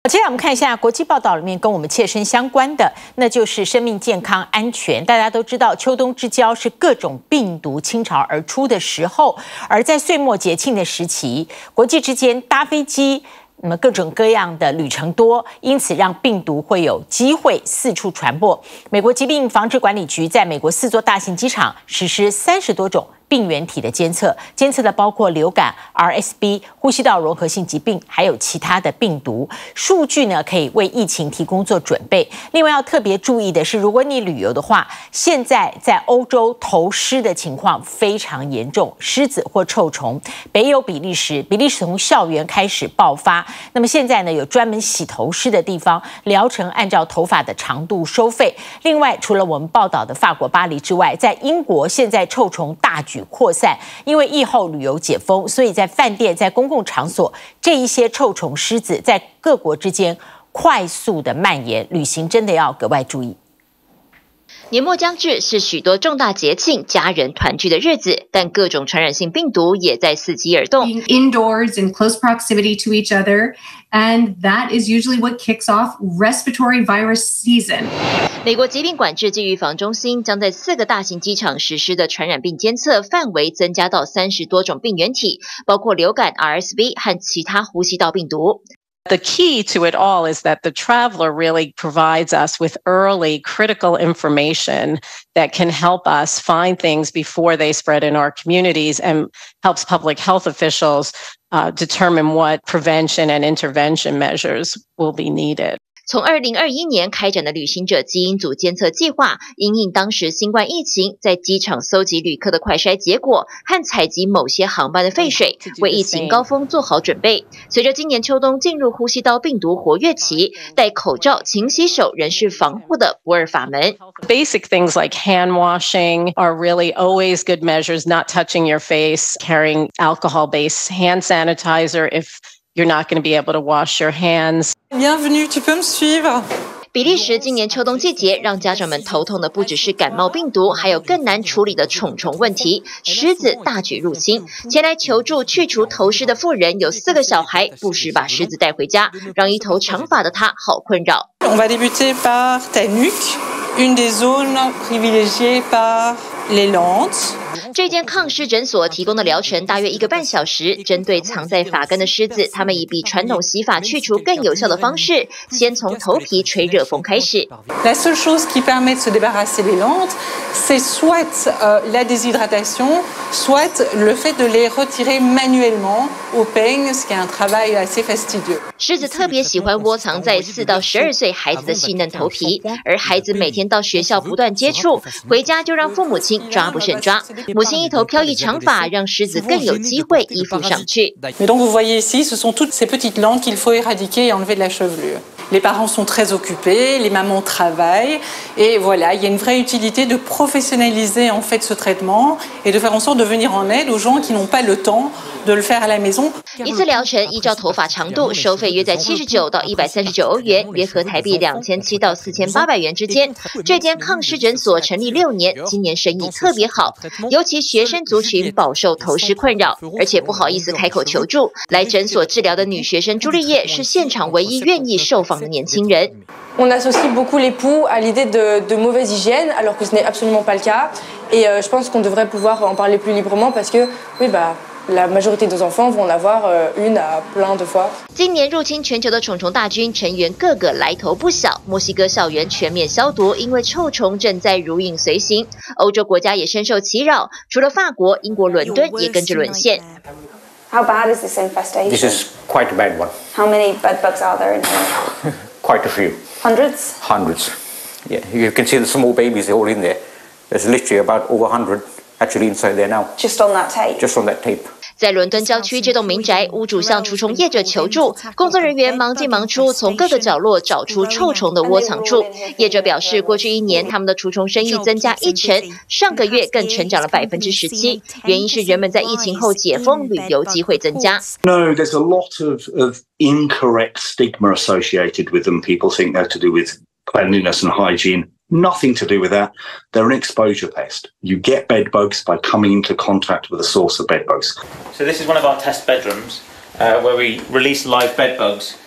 接下来我们看一下国际报道里面跟我们切身相关的，那就是生命健康安全。大家都知道，秋冬之交是各种病毒倾巢而出的时候，而在岁末节庆的时期，国际之间搭飞机。那么各种各样的旅程多，因此让病毒会有机会四处传播。美国疾病防治管理局在美国4座大型机场实施30多种病原体的监测，监测的包括流感、RSV、呼吸道融合性疾病，还有其他的病毒。数据呢可以为疫情提供做准备。另外要特别注意的是，如果你旅游的话，现在在欧洲头虱的情况非常严重，虱子或臭虫。北有比利时，比利时从校园开始爆发。那么现在呢，有专门洗头虱的地方，疗程按照头发的长度收费。另外，除了我们报道的法国巴黎之外，在英国现在臭虫大举扩散，因为疫后旅游解封，所以在饭店、在公共场所，这一些臭虫虱子在各国之间快速的蔓延，旅行真的要格外注意。 年末将至，是许多重大节庆、家人团聚的日子，但各种传染性病毒也在伺机而动。 Indoors in close proximity to each other, and that is usually what kicks off respiratory virus season. 美国疾病管制及预防中心将在4个大型机场实施的传染病监测范围增加到30多种病原体，包括流感、RSV 和其他呼吸道病毒。 The key to it all is that the traveler really provides us with early critical information that can help us find things before they spread in our communities and helps public health officials determine what prevention and intervention measures will be needed. 从2021年开展的旅行者基因组监测计划，因应当时新冠疫情，在机场搜集旅客的快筛结果和采集某些航班的废水，为疫情高峰做好准备。随着今年秋冬进入呼吸道病毒活跃期，戴口罩、勤洗手仍是防护的不二法门。 Basic things like hand washing are really always good measures, not touching your face, carrying alcohol-based hand sanitizer if you're not going to be able to wash your hands. Bienvenue, tu peux me suivre? 比利时今年秋冬季节让家长们头痛的不只是感冒病毒，还有更难处理的虫虫问题，虱子大举入侵。前来求助去除头虱的妇人有4个小孩，不时把虱子带回家，让一头长发的她好困扰。 On va débuter par ta nuque, une des zones privilégiées par les lentes. 这间抗虱诊所提供的疗程大约1个半小时，针对藏在发根的虱子，他们以比传统洗发去除更有效的方式，先从头皮吹热风开始。 La seule chose qui permet de se débarrasser des lentes, c'est soit la déshydratation, soit le fait de les retirer manuellement au peigne, ce qui est un travail assez fastidieux. 虱子特别喜欢窝藏在4到12岁孩子的细嫩头皮，而孩子每天到学校不断接触，回家就让父母亲抓不胜抓。母亲一头飘逸长发，让虱子更有机会依附上去。 Mais donc vous voyez ici, ce sont toutes ces petites lentes qu'il faut éradiquer et enlever de la chevelure. Les parents sont très occupés, les mamans travaillent, et voilà, il y a une vraie utilité de professionnaliser en fait ce traitement et de faire en sorte de venir en aide aux gens qui n'ont pas le temps de le faire à la maison. 一次疗程依照头发长度收费约在79到139欧元，约合台币2700到4800元之间。这间抗虱诊所成立6年，今年生意特别好，尤其学生族群饱受头虱困扰，而且不好意思开口求助。来诊所治疗的女学生朱丽叶是现场唯一愿意受访的年轻人。 On associe beaucoup les poux à l'idée de mauvaise hygiène, alors que ce n'est absolument pas le cas. Et je pense qu'on devrait pouvoir en parler plus librement parce que, oui, la majorité des enfants vont en avoir une à plein de fois. 今年入侵全球的虫虫大军成员个个来头不小，墨西哥校园全面消毒，因为臭虫正在如影随形。欧洲国家也深受其扰，除了法国，英国伦敦也跟着沦陷。 How bad is this infestation? This is quite a bad one. How many bed bugs are there in here? Quite a few. Hundreds? Hundreds. Yeah, you can see the small babies all in there. There's literally about over 100 actually inside there now. Just on that tape? Just on that tape. 在伦敦郊区这栋民宅，屋主向除虫业者求助，工作人员忙进忙出，从各个角落找出臭虫的窝藏处。业者表示，过去1年他们的除虫生意增加1成，上个月更成长了17%，原因是人们在疫情后解封，旅游机会增加。 No, there's a lot of incorrect stigma associated with them. People think they're to do with cleanliness and hygiene. Nothing to do with that. They're an exposure pest. You get bed bugs by coming into contact with a source of bed bugs. So this is one of our test bedrooms where we release live bed bugs.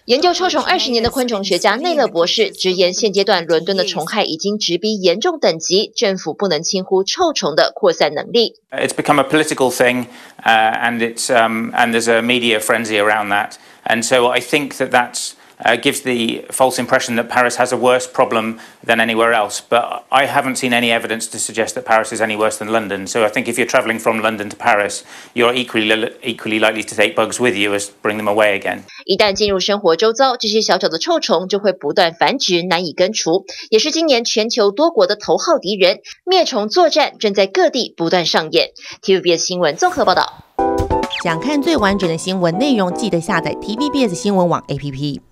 研究臭虫20年的昆虫学家内勒博士直言，现阶段伦敦的虫害已经直逼严重等级，政府不能轻忽臭虫的扩散能力。 It's become a political thing, and there's a media frenzy around that, and so I think that gives the false impression that Paris has a worse problem than anywhere else. But I haven't seen any evidence to suggest that Paris is any worse than London. So I think if you're travelling from London to Paris, you're equally likely to take bugs with you as bring them away again. 一旦进入生活周遭，这些小小的臭虫就会不断繁殖，难以根除，也是今年全球多国的头号敌人。灭虫作战正在各地不断上演。TVBS 新闻综合报道。 想看最完整的新闻内容，记得下载 TVBS 新闻网 APP。